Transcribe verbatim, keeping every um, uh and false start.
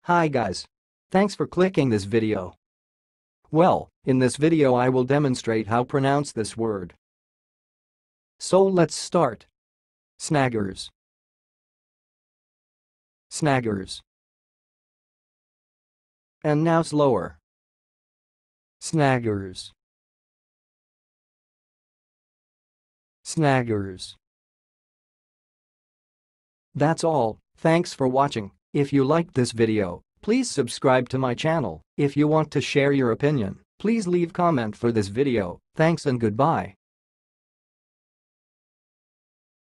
Hi guys. Thanks for clicking this video. Well, in this video I will demonstrate how pronounce this word. So let's start. Snaggers. Snaggers. And now slower. Snaggers. Snaggers. That's all. Thanks for watching. If you liked this video, please subscribe to my channel. If you want to share your opinion, please leave comment for this video. Thanks and goodbye.